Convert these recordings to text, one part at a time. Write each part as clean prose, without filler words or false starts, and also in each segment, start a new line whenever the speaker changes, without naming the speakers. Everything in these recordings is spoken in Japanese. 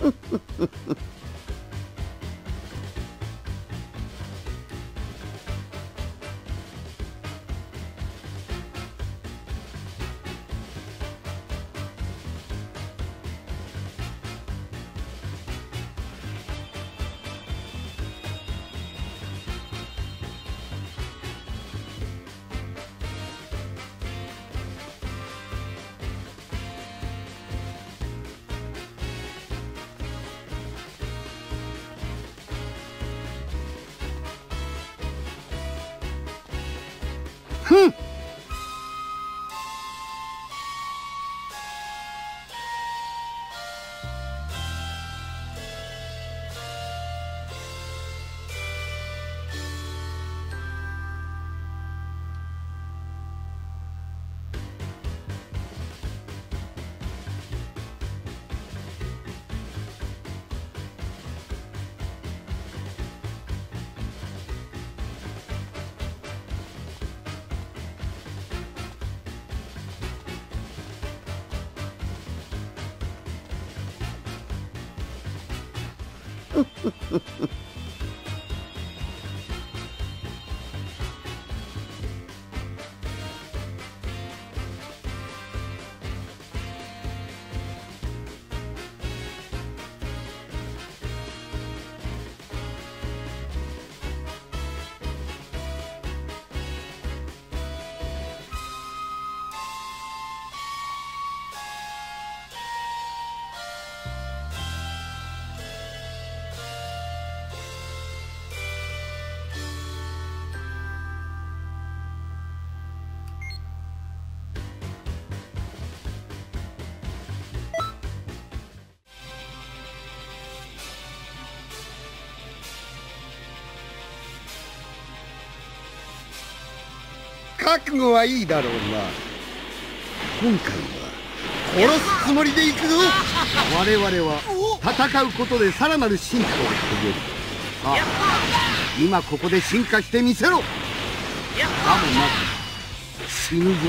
ふん。覚悟はいいだろうな。今回は殺すつもりで行くぞ。我々は戦うことでさらなる進化を遂げる。さあ、今ここで進化してみせろ。だもなく死ぬぞ。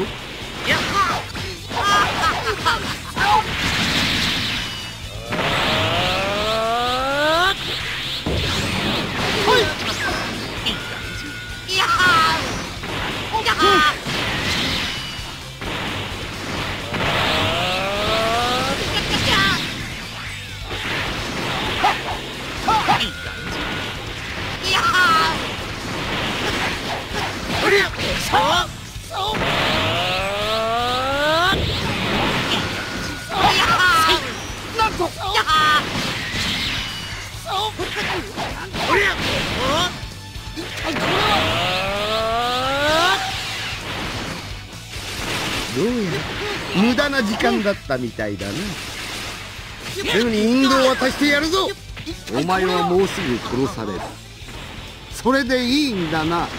どうやら無駄な時間だったみたいだな。すぐに引導を渡してやるぞ。お前はもうすぐ殺される。それでいいんだな。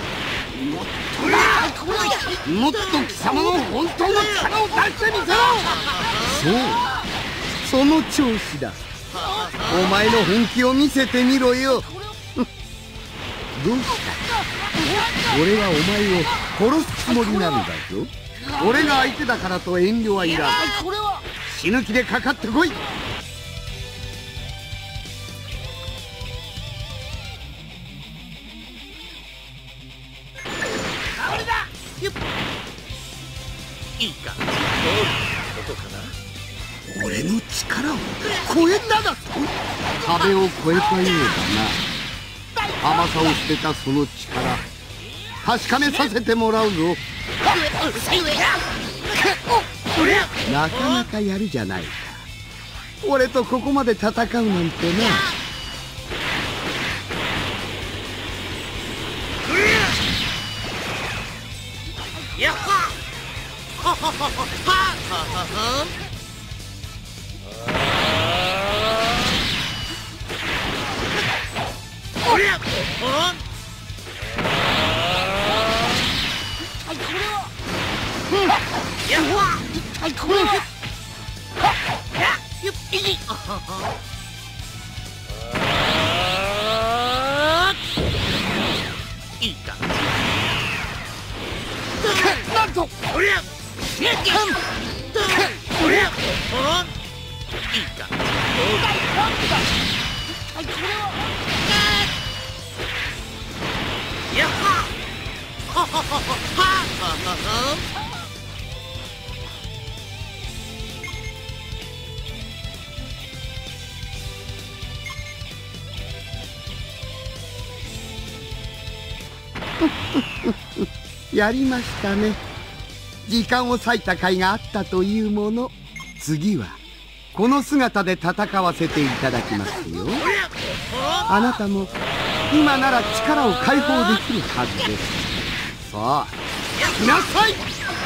もっと貴様の本当の力を出してみせろ。そう、その調子だ。お前の本気を見せてみろよ。どうした？俺はお前を殺すつもりなのだぞ。俺が相手だからと遠慮はいらん。死ぬ気でかかってこい。いいか、どういうことかな。俺の力を超えただと。壁を越えたようだな。甘さを捨てたその力、確かめさせてもらうぞ。なかなかやるじゃないか。俺とここまで戦うなんてな。やっはははははは。おりゃっ、やっは一体これは。いいか。なんと。おりゃ。おりゃ。 やりましたね。時間を割いた甲斐があったというもの。次はこの姿で戦わせていただきますよ。あなたも今なら力を解放できるはずです。さあ来なさい。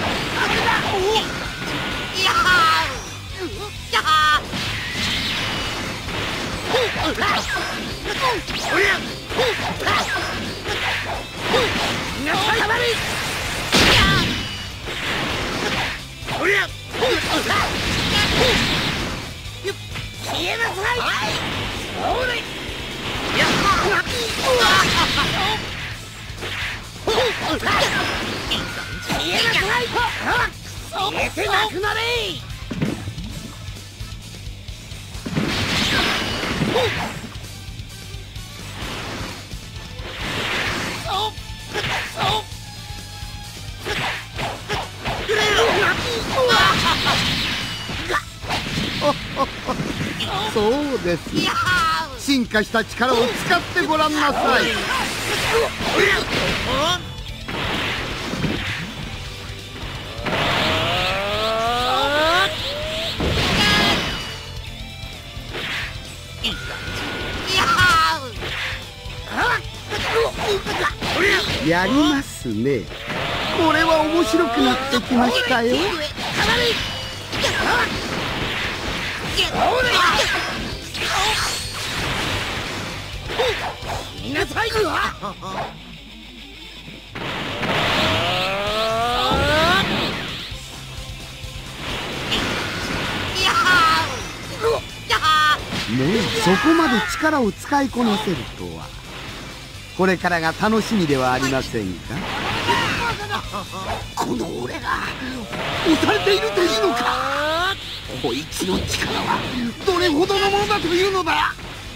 消えなさい。消えてなくなれ。
そうです。進化した力を使ってごらんなさい。やりますね。これは面白くなってきましたよ。
みなさい。
もうそこまで力を使いこなせるとは。これからが楽しみではありませんか。この俺が押されているというのか。こいつの力はどれほどのものだというのだ。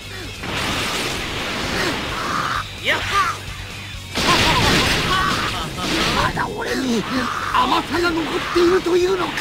まだ俺に甘さが残っているというのか。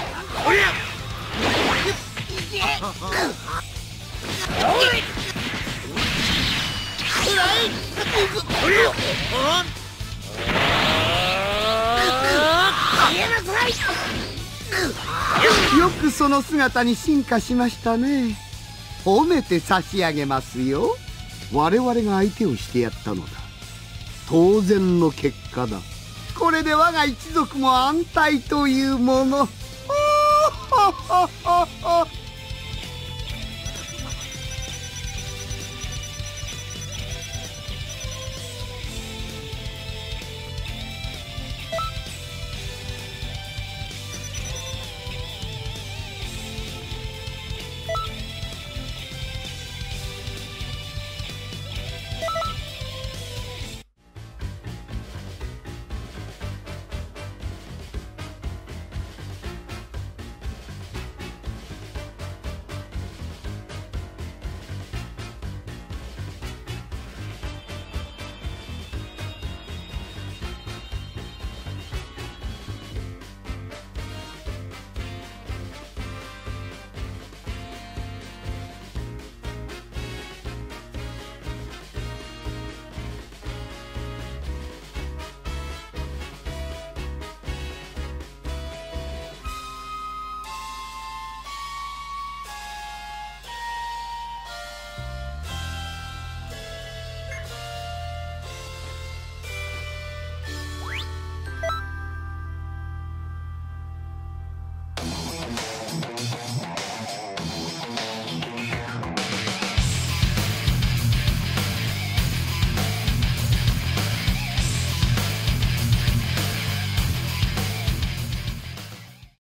よくその姿に進化しましたね。褒めて差し上げますよ。我々が相手をしてやったのだ。当然の結果だ。これで我が一族も安泰というもの。